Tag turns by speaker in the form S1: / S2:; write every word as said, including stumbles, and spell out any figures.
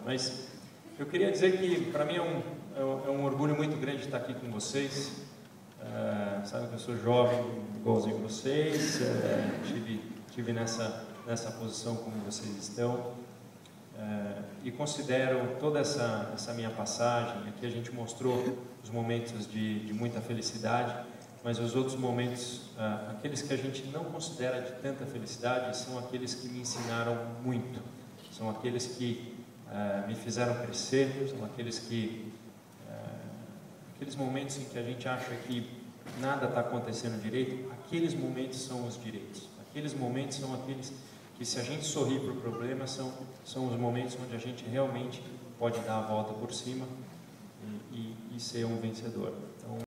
S1: Mas eu queria dizer que para mim é um, é um orgulho muito grande estar aqui com vocês. Uh, sabe que eu sou jovem, igualzinho vocês, uh, tive, tive nessa, nessa posição como vocês estão, uh, e considero toda essa, essa minha passagem. Aqui a gente mostrou os momentos de, de muita felicidade, mas os outros momentos, uh, aqueles que a gente não considera de tanta felicidade, são aqueles que me ensinaram muito, são aqueles que uh, me fizeram crescer, são aqueles que aqueles momentos em que a gente acha que nada está acontecendo direito, aqueles momentos são os direitos. Aqueles momentos são aqueles que, se a gente sorrir para o problema, são, são os momentos onde a gente realmente pode dar a volta por cima e, e, e ser um vencedor.